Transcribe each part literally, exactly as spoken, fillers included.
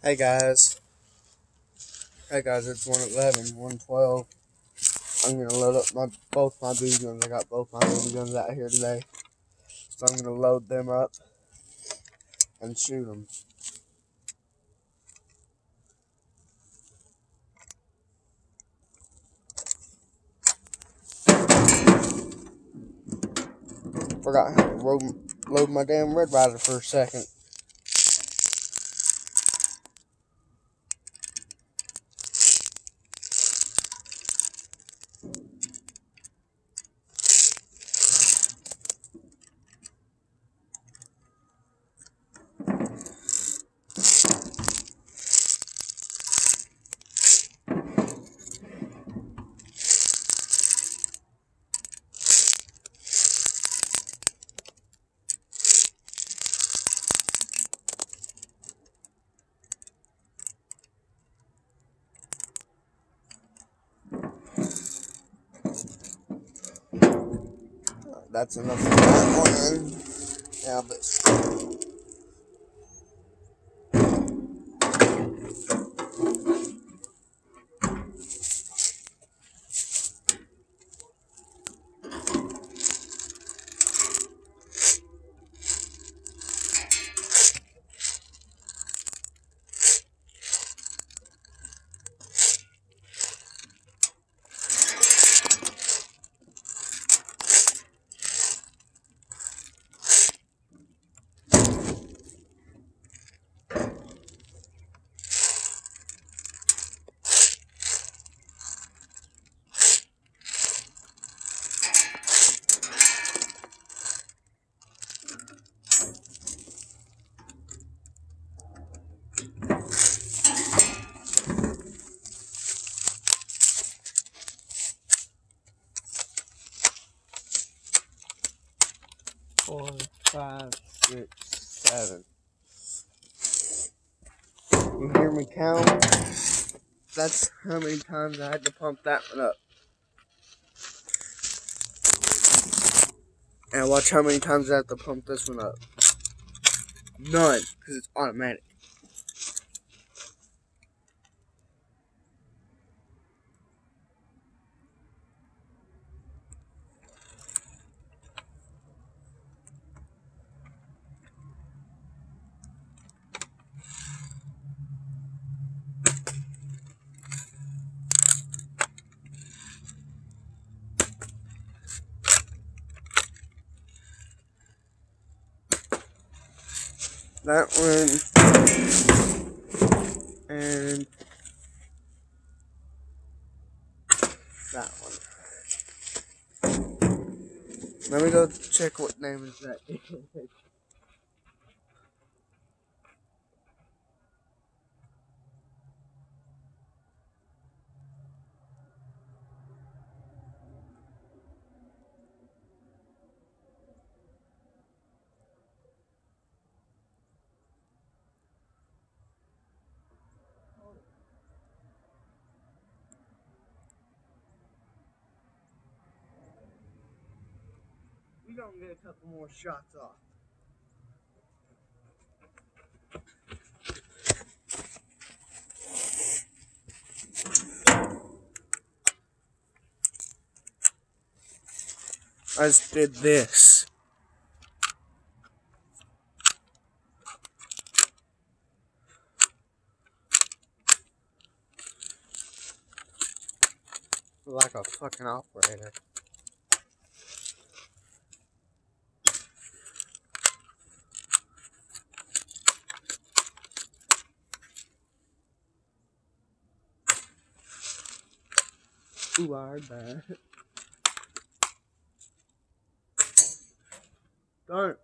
Hey guys, hey guys, it's one eleven, one twelve. I'm gonna load up my both my B B guns. I got both my B B guns out here today, so I'm gonna load them up and shoot them. Forgot how to load, load my damn Red Ryder for a second. That's enough for that one. Yeah, but. Four, five, six, seven. You hear me count? That's how many times I had to pump that one up. And watch how many times I have to pump this one up. None, because it's automatic. That one, and that one. Let me go check what name is that. We gonna get a couple more shots off. I just did this. Like a fucking operator. Ooh, I heard that. Darn.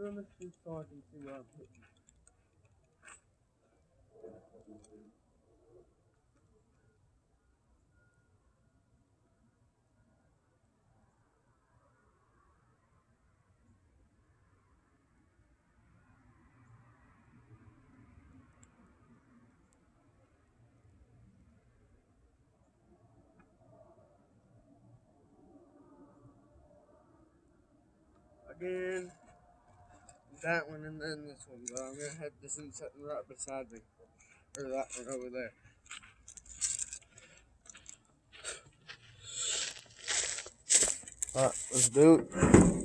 doing this just so I can see what I'm hitting. Again, that one and then this one, but I'm gonna have this one sitting right beside me. Or that one over there. Alright, let's do it.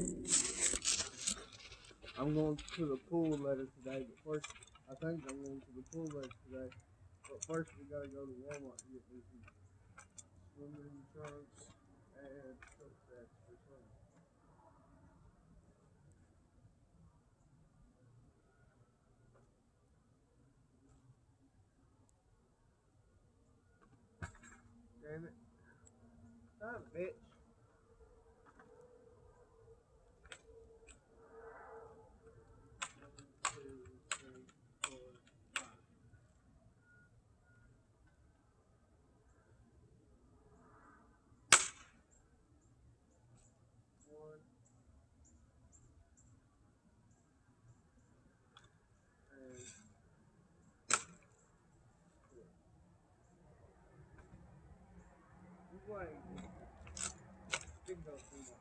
I'm going to the pool later today, but first, I think I'm going to the pool later today. But first, we gotta go to Walmart to get me some swimming trunks and soap sets for swimming. Damn it. Stop, bitch. One, and two. This way. Big go too much.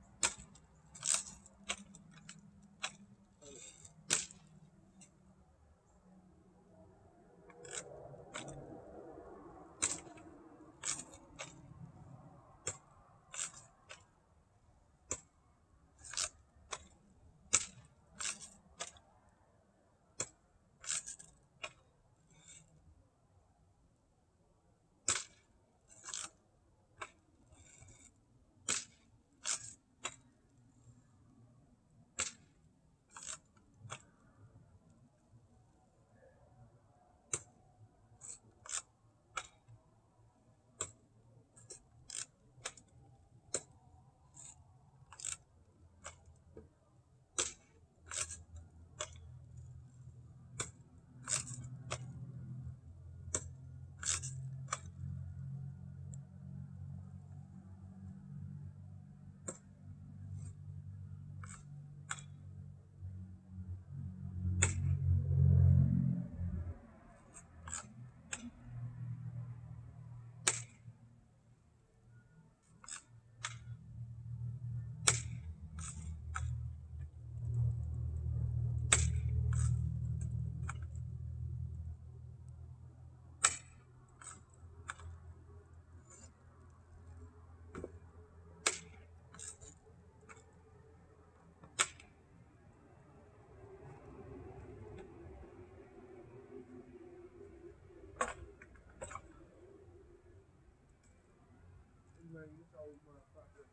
Man, this old motherfucker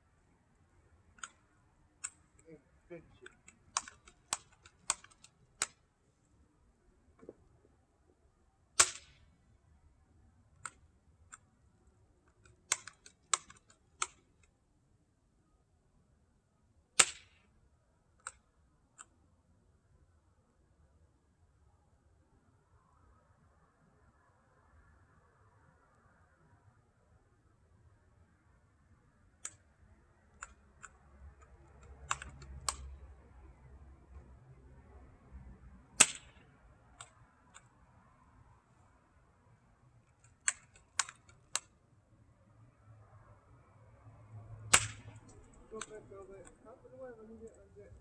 ain't finish it. Go back, go back. Out of the way, let me get like that.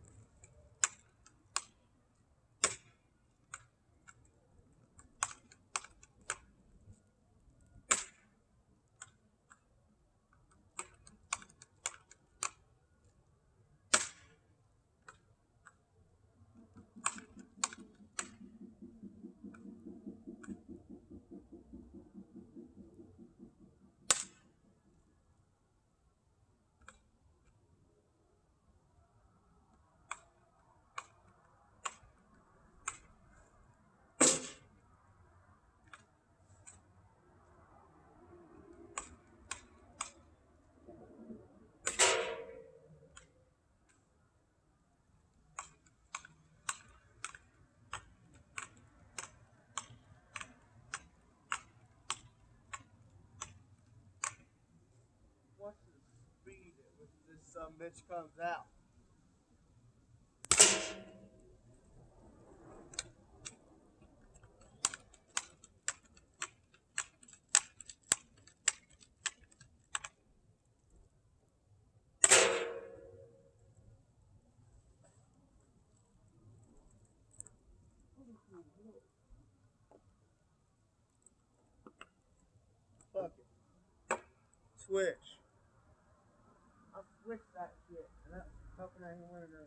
some bitch comes out. Fuck it. Switch. I switched that shit. And that's hoping I can win another.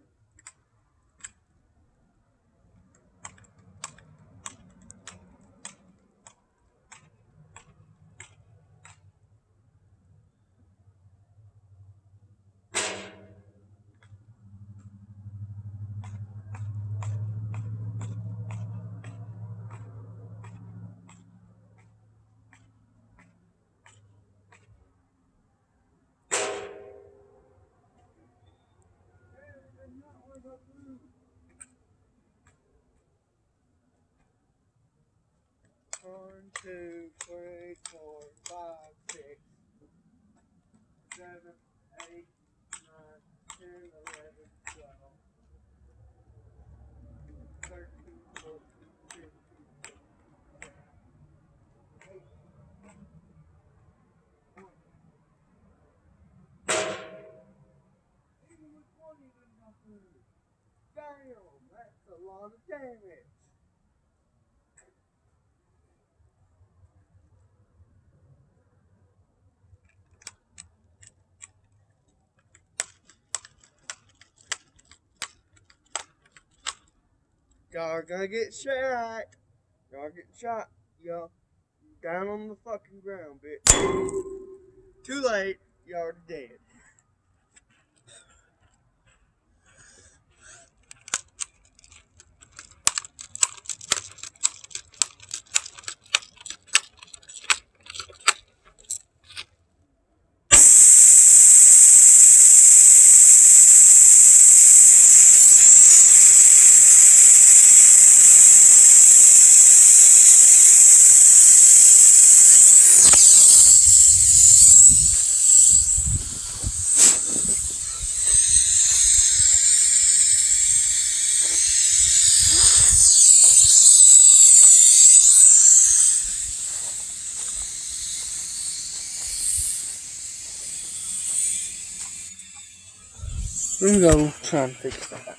One, two, three, four, five, six, seven, eight, nine, ten, eleven, twelve, thirteen, fourteen, fifteen, sixteen, eighteen, even with twenty didn't go through. Damn, that's a lot of damage. Y'all are gonna get shot. Y'all are getting shot. Y'all down on the fucking ground, bitch. Too late. Y'all are dead. Let me go try and fix that.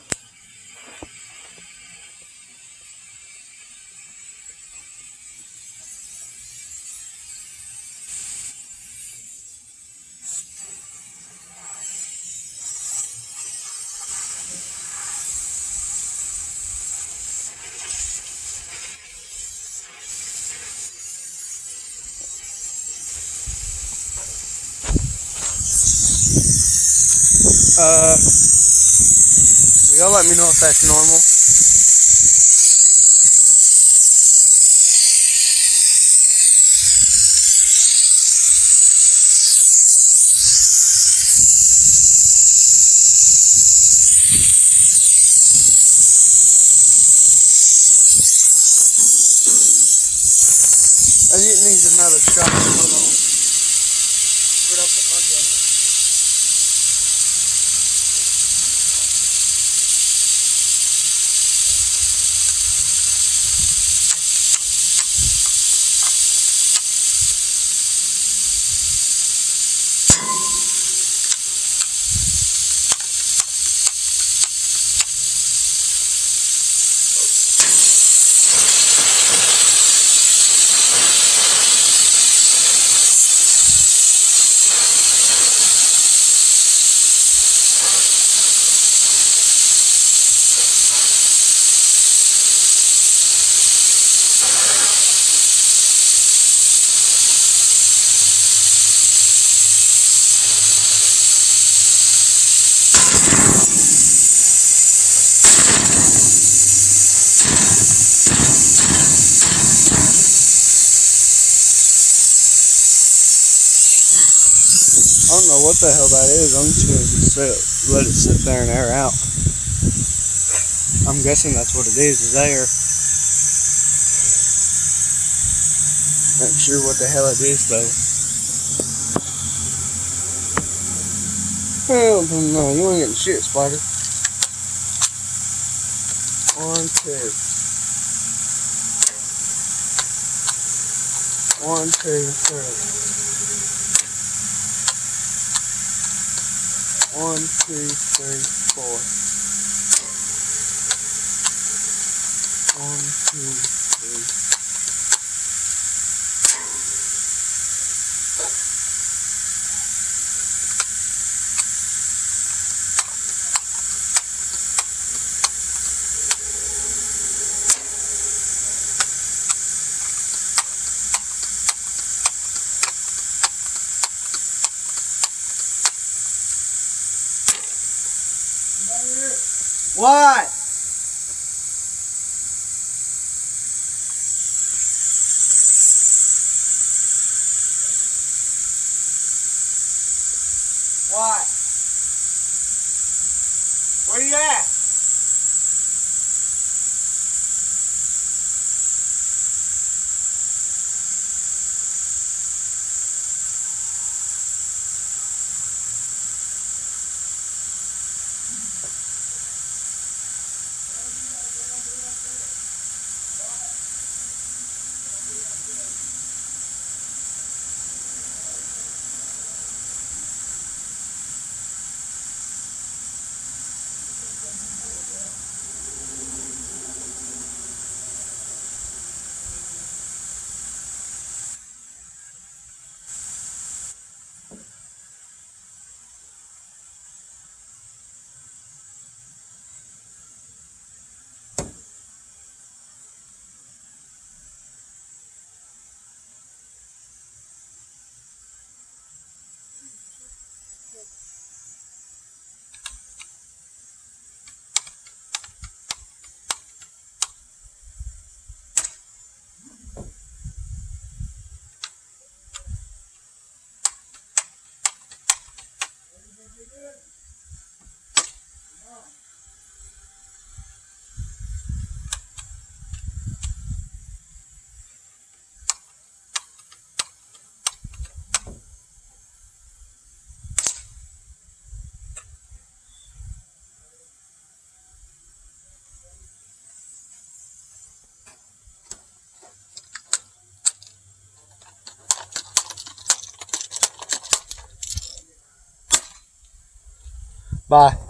Uh, y'all let me know if that's normal. I think it needs another shot. Hold on. Where'd I put my gun? I don't know what the hell that is. I'm just gonna sit, let it sit there and air out. I'm guessing that's what it is, is air. Not sure what the hell it is though. Hell no, you ain't getting shit, Spider. One, two. One, two, three. One, two, three, four. One, two, three. What? What? Where you at? Bye.